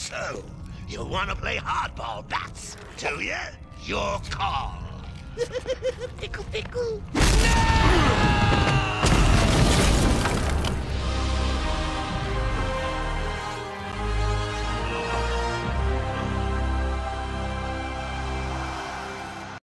So, you want to play hardball, bats, do you? Your call. Pickle, pickle. No!